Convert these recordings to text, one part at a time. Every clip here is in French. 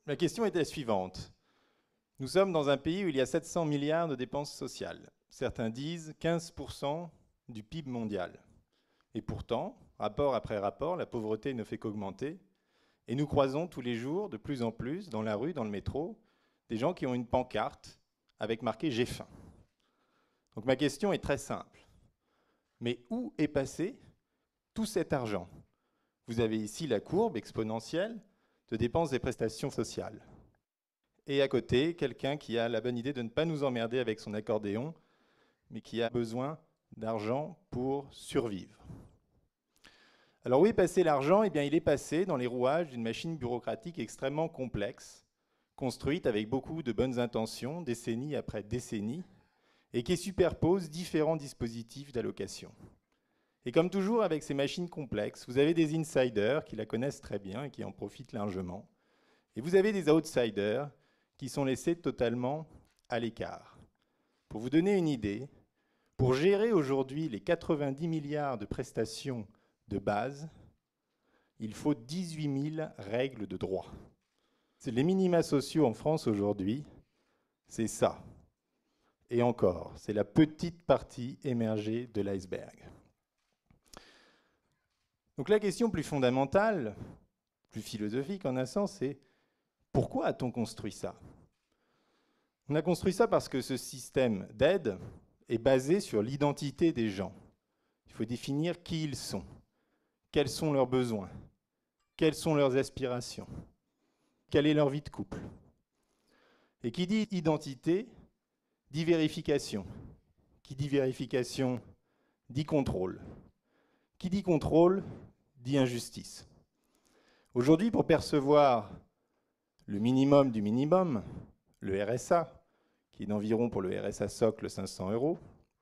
La question est la suivante. Nous sommes dans un pays où il y a 700 milliards de dépenses sociales. Certains disent 15% du PIB mondial. Et pourtant, rapport après rapport, la pauvreté ne fait qu'augmenter. Et nous croisons tous les jours, de plus en plus, dans la rue, dans le métro, des gens qui ont une pancarte avec marqué « J'ai faim ». Donc ma question est très simple. Mais où est passé tout cet argent? Vous avez ici la courbe exponentielle de dépenses et prestations sociales. Et à côté, quelqu'un qui a la bonne idée de ne pas nous emmerder avec son accordéon, mais qui a besoin d'argent pour survivre. Alors où est passé l'argent? Eh bien, il est passé dans les rouages d'une machine bureaucratique extrêmement complexe, construite avec beaucoup de bonnes intentions, décennie après décennie, et qui superpose différents dispositifs d'allocation. Et comme toujours avec ces machines complexes, vous avez des insiders qui la connaissent très bien et qui en profitent largement. Et vous avez des outsiders qui sont laissés totalement à l'écart. Pour vous donner une idée, pour gérer aujourd'hui les 90 milliards de prestations de base, il faut 18 000 règles de droit. Les minima sociaux en France aujourd'hui, c'est ça. Et encore, c'est la petite partie émergée de l'iceberg. Donc la question plus fondamentale, plus philosophique en un sens, c'est pourquoi a-t-on construit ça? On a construit ça parce que ce système d'aide est basé sur l'identité des gens. Il faut définir qui ils sont, quels sont leurs besoins, quelles sont leurs aspirations, quelle est leur vie de couple. Et qui dit identité, dit vérification. Qui dit vérification, dit contrôle. Qui dit contrôle, dit injustice. Aujourd'hui, pour percevoir le minimum du minimum, le RSA, qui est d'environ pour le RSA socle 500 €,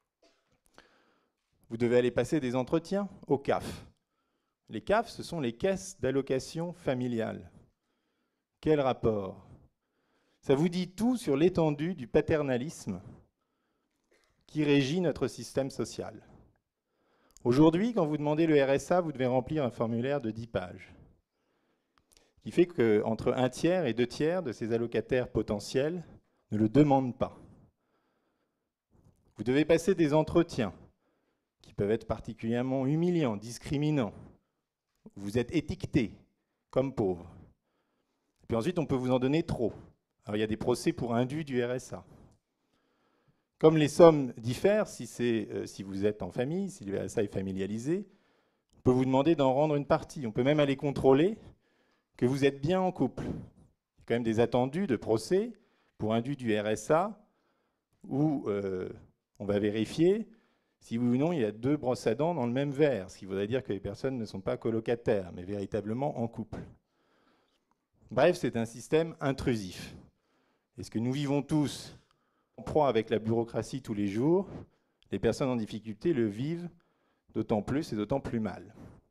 vous devez aller passer des entretiens au CAF. Les CAF, ce sont les caisses d'allocation familiale. Quel rapport? Ça vous dit tout sur l'étendue du paternalisme qui régit notre système social. Aujourd'hui, quand vous demandez le RSA, vous devez remplir un formulaire de 10 pages, qui fait qu'entre 1/3 et 2/3 de ces allocataires potentiels ne le demandent pas. Vous devez passer des entretiens qui peuvent être particulièrement humiliants, discriminants. Vous êtes étiqueté comme pauvre. Et puis ensuite, on peut vous en donner trop. Alors il y a des procès pour indu du RSA. Comme les sommes diffèrent, si vous êtes en famille, si le RSA est familialisé, on peut vous demander d'en rendre une partie. On peut même aller contrôler que vous êtes bien en couple. Il y a quand même des attendus de procès pour indu du RSA où on va vérifier si oui ou non il y a 2 brosses à dents dans le même verre, ce qui voudrait dire que les personnes ne sont pas colocataires, mais véritablement en couple. Bref, c'est un système intrusif. Et ce que nous vivons tous en proie avec la bureaucratie tous les jours, les personnes en difficulté le vivent d'autant plus et d'autant plus mal.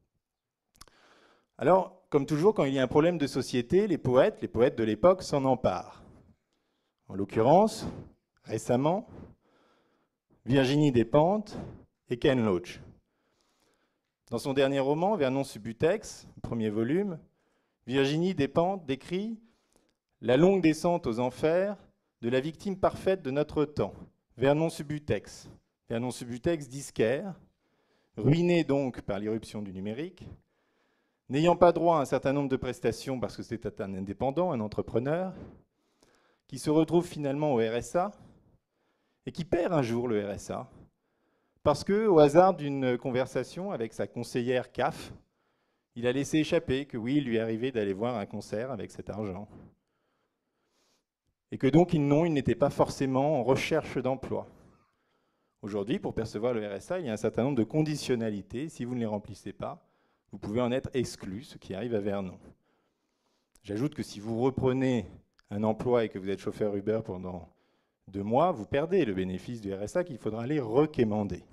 Alors, comme toujours, quand il y a un problème de société, les poètes de l'époque s'en emparent. En l'occurrence, récemment, Virginie Despentes et Ken Loach. Dans son dernier roman, Vernon Subutex, premier volume, Virginie Despentes décrit la longue descente aux enfers de la victime parfaite de notre temps, Vernon Subutex. Vernon Subutex, disquaire, ruiné donc par l'irruption du numérique, n'ayant pas droit à un certain nombre de prestations parce que c'était un indépendant, un entrepreneur, qui se retrouve finalement au RSA et qui perd un jour le RSA parce que, au hasard d'une conversation avec sa conseillère CAF, il a laissé échapper que oui, il lui arrivait d'aller voir un concert avec cet argent. Et que donc, il n'était pas forcément en recherche d'emploi. Aujourd'hui, pour percevoir le RSA, il y a un certain nombre de conditionnalités. Si vous ne les remplissez pas, vous pouvez en être exclu, ce qui arrive à Vernon. J'ajoute que si vous reprenez un emploi et que vous êtes chauffeur Uber pendant 2 mois, vous perdez le bénéfice du RSA qu'il faudra aller requémander.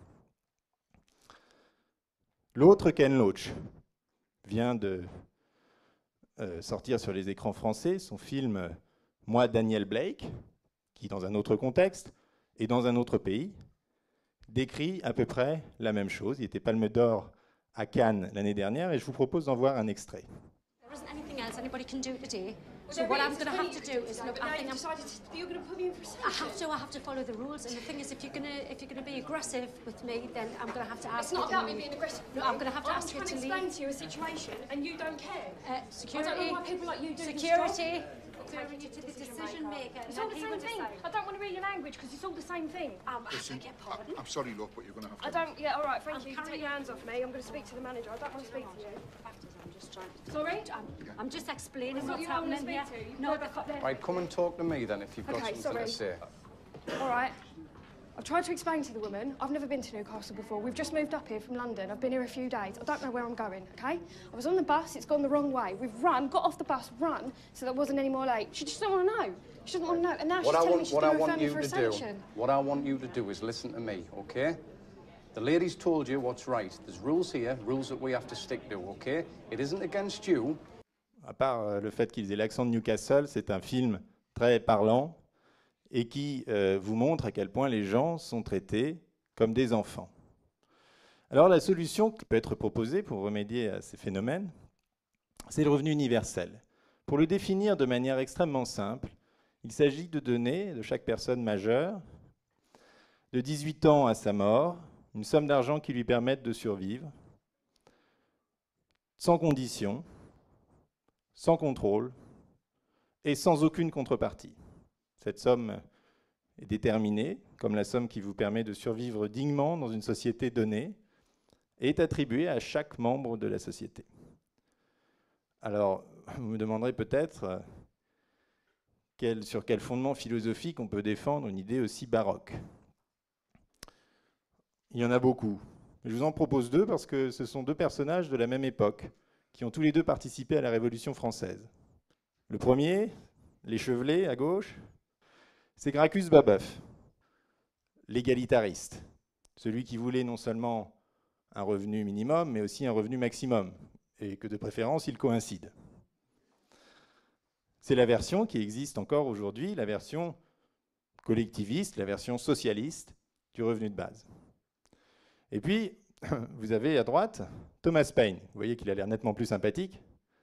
L'autre, Ken Loach, vient de sortir sur les écrans français son film « Moi, Daniel Blake », qui, dans un autre contexte et dans un autre pays, décrit à peu près la même chose. Il était Palme d'Or à Cannes l'année dernière et je vous propose d'en voir un extrait. There isn't anything else anybody can do today. So what I'm going to have to do is look. I think you're going to put me in for a sanction. I have to follow the rules. And the thing is, if you're gonna be aggressive with me, then I'm going to have to ask. It's not about me being aggressive. No, I'm going to have to ask you to leave. I'm trying to explain to you a situation, and you don't care. Security. I don't know why people like you do security. Referring you to the decision maker. It's all the same thing. I don't want to read your language because it's all the same thing. Listen, I'm sorry, look, but you're going to have to... I don't... Yeah, all right, thank you. Take your hands off me. I'm going to speak to the manager. I don't want to speak to you. I'm just trying to... Sorry? I'm just explaining That's what's not you happening here. No, Right, come and talk to me then if you've got something to say. All right. I've tried to explain to the woman, I've never been to Newcastle before. We've just moved up here from London. I've been here a few days. I don't know where I'm going, OK? I was on the bus, it's gone the wrong way. We've run, got off the bus, run, so there wasn't any more late. She just don't want to know. She doesn't want to know. And now she's telling me she's going to refer me for a sanction. What I want you to do is listen to me, OK? The lady's told you what's right. There's rules here, rules that we have to stick to, OK? It isn't against you. À part le fait qu'ils aient l'accent de Newcastle, c'est un film très parlant et qui vous montre à quel point les gens sont traités comme des enfants. Alors la solution qui peut être proposée pour remédier à ces phénomènes, c'est le revenu universel. Pour le définir de manière extrêmement simple, il s'agit de donner de chaque personne majeure, de 18 ans à sa mort, une somme d'argent qui lui permette de survivre, sans condition, sans contrôle et sans aucune contrepartie. Cette somme est déterminée comme la somme qui vous permet de survivre dignement dans une société donnée et est attribuée à chaque membre de la société. Alors, vous me demanderez peut-être sur quel fondement philosophique on peut défendre une idée aussi baroque. Il y en a beaucoup. Je vous en propose deux parce que ce sont deux personnages de la même époque qui ont tous les deux participé à la Révolution française. Le premier, l'échevelé à gauche, c'est Gracchus Babeuf, l'égalitariste, celui qui voulait non seulement un revenu minimum, mais aussi un revenu maximum, et que de préférence, il coïncide. C'est la version qui existe encore aujourd'hui, la version collectiviste, la version socialiste du revenu de base. Et puis, vous avez à droite Thomas Paine. Vous voyez qu'il a l'air nettement plus sympathique.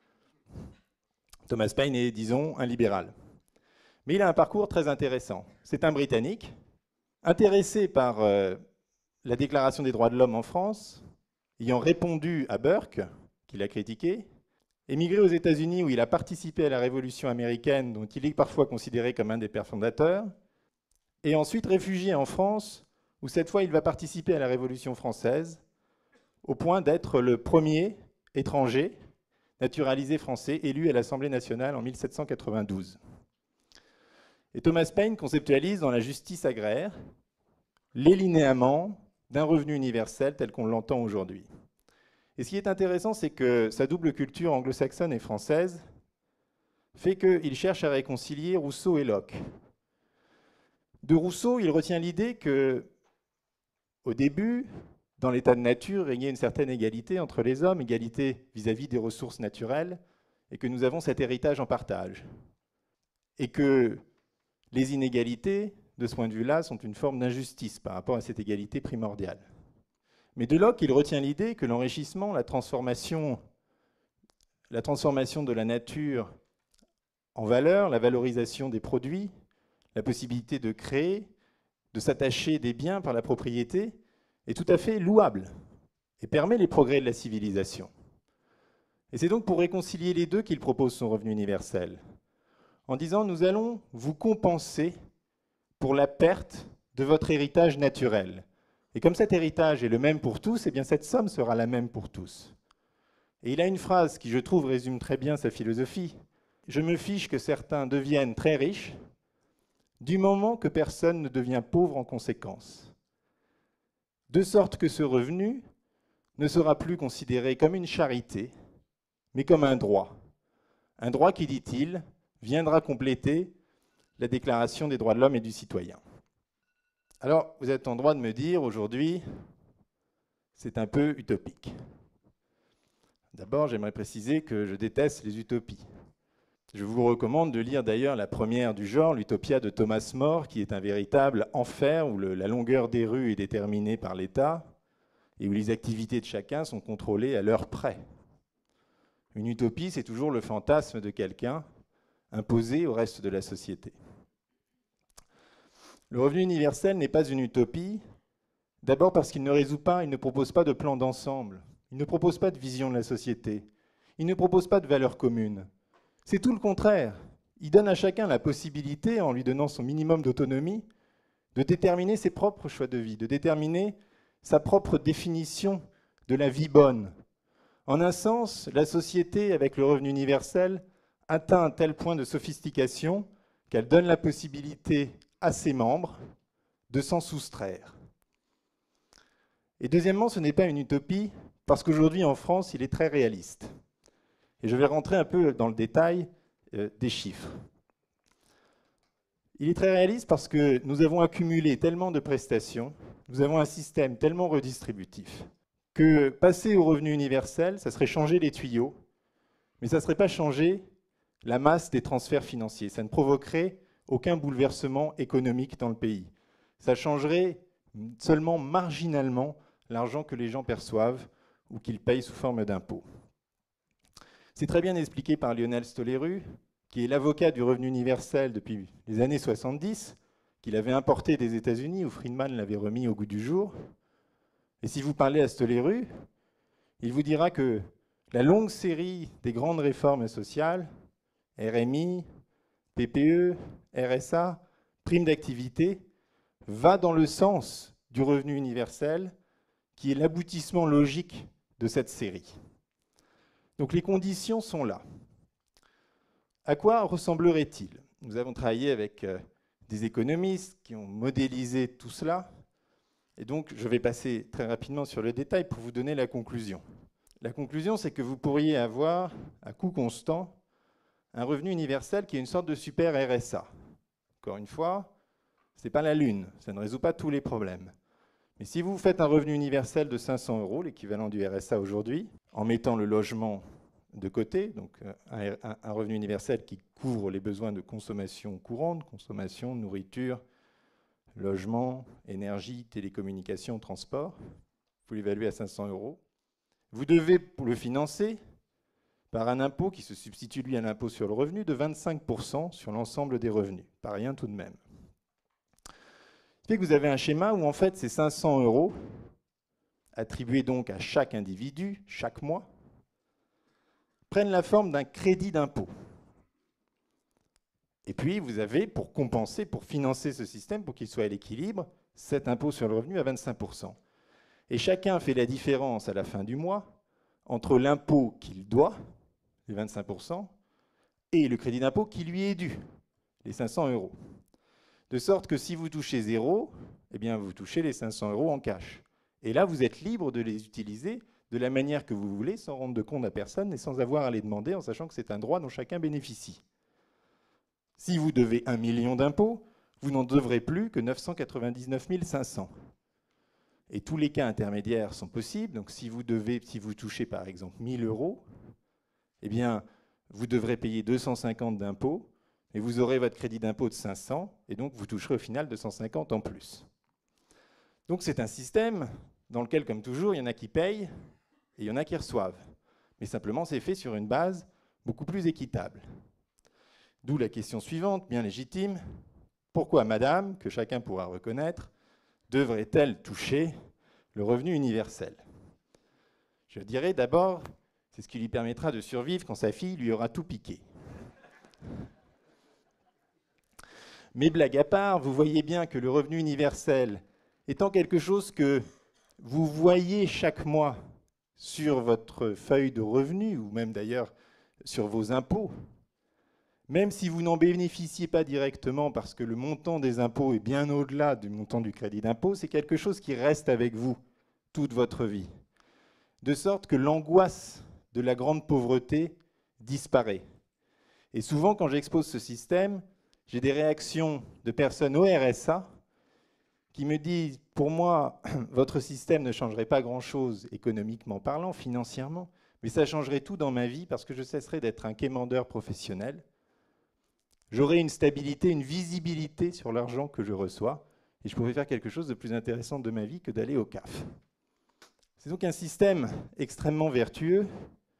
Thomas Paine est, disons, un libéral. Mais il a un parcours très intéressant. C'est un Britannique, intéressé par la Déclaration des droits de l'homme en France, ayant répondu à Burke, qu'il a critiqué, émigré aux États-Unis où il a participé à la Révolution américaine, dont il est parfois considéré comme un des pères fondateurs, et ensuite réfugié en France, où cette fois il va participer à la Révolution française, au point d'être le premier étranger naturalisé français élu à l'Assemblée nationale en 1792. Et Thomas Paine conceptualise dans la justice agraire les linéaments d'un revenu universel tel qu'on l'entend aujourd'hui. Et ce qui est intéressant, c'est que sa double culture anglo-saxonne et française fait qu'il cherche à réconcilier Rousseau et Locke. De Rousseau, il retient l'idée que, au début, dans l'état de nature, régnait une certaine égalité entre les hommes, égalité vis-à-vis des ressources naturelles, et que nous avons cet héritage en partage. Et que les inégalités, de ce point de vue-là, sont une forme d'injustice par rapport à cette égalité primordiale. Mais de Locke, il retient l'idée que l'enrichissement, la transformation de la nature en valeur, la valorisation des produits, la possibilité de créer, de s'attacher des biens par la propriété, est tout à fait louable et permet les progrès de la civilisation. Et c'est donc pour réconcilier les deux qu'il propose son revenu universel, en disant « Nous allons vous compenser pour la perte de votre héritage naturel. Et comme cet héritage est le même pour tous, eh bien cette somme sera la même pour tous. » Et il a une phrase qui, je trouve, résume très bien sa philosophie. « Je me fiche que certains deviennent très riches, du moment que personne ne devient pauvre en conséquence. De sorte que ce revenu ne sera plus considéré comme une charité, mais comme un droit. Un droit qui, dit-il, viendra compléter la Déclaration des droits de l'homme et du citoyen. » Alors, vous êtes en droit de me dire, aujourd'hui, c'est un peu utopique. D'abord, j'aimerais préciser que je déteste les utopies. Je vous recommande de lire d'ailleurs la première du genre, l'Utopia de Thomas More, qui est un véritable enfer où la longueur des rues est déterminée par l'État et où les activités de chacun sont contrôlées à l'heure près. Une utopie, c'est toujours le fantasme de quelqu'un imposé au reste de la société. Le revenu universel n'est pas une utopie, d'abord parce qu'il ne résout pas, il ne propose pas de plan d'ensemble, il ne propose pas de vision de la société, il ne propose pas de valeurs communes. C'est tout le contraire. Il donne à chacun la possibilité, en lui donnant son minimum d'autonomie, de déterminer ses propres choix de vie, de déterminer sa propre définition de la vie bonne. En un sens, la société, avec le revenu universel, atteint un tel point de sophistication qu'elle donne la possibilité à ses membres de s'en soustraire. Et deuxièmement, ce n'est pas une utopie, parce qu'aujourd'hui en France, il est très réaliste. Et je vais rentrer un peu dans le détail des chiffres. Il est très réaliste parce que nous avons accumulé tellement de prestations, nous avons un système tellement redistributif, que passer au revenu universel, ça serait changer les tuyaux, mais ça ne serait pas changer la masse des transferts financiers. Ça ne provoquerait aucun bouleversement économique dans le pays. Ça changerait seulement marginalement l'argent que les gens perçoivent ou qu'ils payent sous forme d'impôts. C'est très bien expliqué par Lionel Stoléru, qui est l'avocat du revenu universel depuis les années 70, qu'il avait importé des États-Unis, où Friedman l'avait remis au goût du jour. Et si vous parlez à Stoléru, il vous dira que la longue série des grandes réformes sociales, RMI, PPE, RSA, prime d'activité, va dans le sens du revenu universel, qui est l'aboutissement logique de cette série. Donc les conditions sont là. À quoi ressemblerait-il? Nous avons travaillé avec des économistes qui ont modélisé tout cela. Et donc, je vais passer très rapidement sur le détail pour vous donner la conclusion. La conclusion, c'est que vous pourriez avoir, à coût constant, un revenu universel qui est une sorte de super RSA. Encore une fois, ce n'est pas la Lune, ça ne résout pas tous les problèmes. Mais si vous faites un revenu universel de 500 €, l'équivalent du RSA aujourd'hui, en mettant le logement de côté, donc un revenu universel qui couvre les besoins de consommation courante, consommation, nourriture, logement, énergie, télécommunications, transport, vous l'évaluez à 500 €. Vous devez le financer par un impôt qui se substitue lui à l'impôt sur le revenu de 25% sur l'ensemble des revenus. Pas rien tout de même. Ce qui fait que vous avez un schéma où en fait ces 500 € attribués donc à chaque individu, chaque mois, prennent la forme d'un crédit d'impôt. Et puis vous avez, pour compenser, pour financer ce système, pour qu'il soit à l'équilibre, cet impôt sur le revenu à 25%. Et chacun fait la différence à la fin du mois entre l'impôt qu'il doit, les 25%, et le crédit d'impôt qui lui est dû, les 500 €. De sorte que si vous touchez 0, eh bien vous touchez les 500 € en cash. Et là, vous êtes libre de les utiliser de la manière que vous voulez, sans rendre de compte à personne et sans avoir à les demander, en sachant que c'est un droit dont chacun bénéficie. Si vous devez 1 million d'impôts, vous n'en devrez plus que 999 500. Et tous les cas intermédiaires sont possibles. Donc si vous touchez par exemple 1 000 €, eh bien, vous devrez payer 250 d'impôts, et vous aurez votre crédit d'impôt de 500, et donc vous toucherez au final 250 en plus. Donc c'est un système dans lequel, comme toujours, il y en a qui payent et il y en a qui reçoivent. Mais simplement, c'est fait sur une base beaucoup plus équitable. D'où la question suivante, bien légitime. Pourquoi madame, que chacun pourra reconnaître, devrait-elle toucher le revenu universel? Je dirais d'abord, c'est ce qui lui permettra de survivre quand sa fille lui aura tout piqué. Mais blague à part, vous voyez bien que le revenu universel étant quelque chose que vous voyez chaque mois sur votre feuille de revenus, ou même d'ailleurs sur vos impôts, même si vous n'en bénéficiez pas directement parce que le montant des impôts est bien au-delà du montant du crédit d'impôt, c'est quelque chose qui reste avec vous toute votre vie. De sorte que l'angoisse de la grande pauvreté disparaît. Et souvent, quand j'expose ce système, j'ai des réactions de personnes au RSA qui me disent, pour moi, votre système ne changerait pas grand-chose économiquement parlant, financièrement, mais ça changerait tout dans ma vie parce que je cesserais d'être un quémandeur professionnel. J'aurais une stabilité, une visibilité sur l'argent que je reçois, et je pourrais faire quelque chose de plus intéressant de ma vie que d'aller au CAF. C'est donc un système extrêmement vertueux,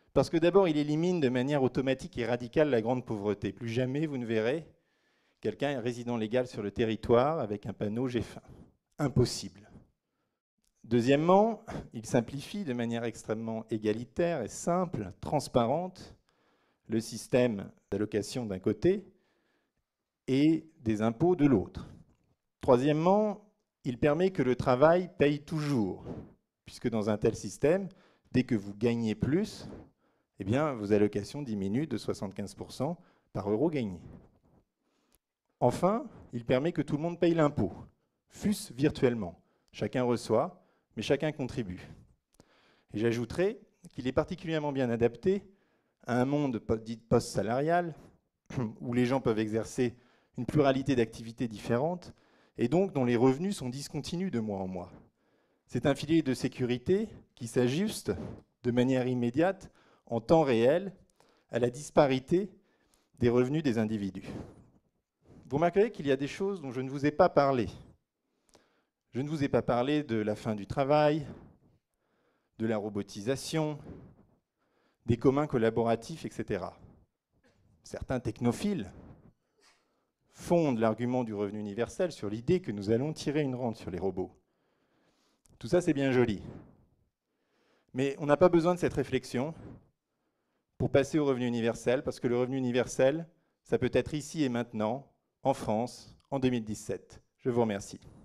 Parce que d'abord, il élimine de manière automatique et radicale la grande pauvreté. Plus jamais vous ne verrez quelqu'un résident légal sur le territoire avec un panneau « J'ai faim ». Impossible. Deuxièmement, il simplifie de manière extrêmement égalitaire et simple, transparente, le système d'allocation d'un côté et des impôts de l'autre. Troisièmement, il permet que le travail paye toujours, puisque dans un tel système, dès que vous gagnez plus, eh bien, vos allocations diminuent de 75% par euro gagné. Enfin, il permet que tout le monde paye l'impôt, fût-ce virtuellement. Chacun reçoit, mais chacun contribue. Et j'ajouterai qu'il est particulièrement bien adapté à un monde dit post-salarial, où les gens peuvent exercer une pluralité d'activités différentes, et donc dont les revenus sont discontinus de mois en mois. C'est un filet de sécurité qui s'ajuste de manière immédiate, en temps réel, à la disparité des revenus des individus. Vous remarquerez qu'il y a des choses dont je ne vous ai pas parlé. Je ne vous ai pas parlé de la fin du travail, de la robotisation, des communs collaboratifs, etc. Certains technophiles fondent l'argument du revenu universel sur l'idée que nous allons tirer une rente sur les robots. Tout ça, c'est bien joli. Mais on n'a pas besoin de cette réflexion pour passer au revenu universel, parce que le revenu universel, ça peut être ici et maintenant, en France, en 2017. Je vous remercie.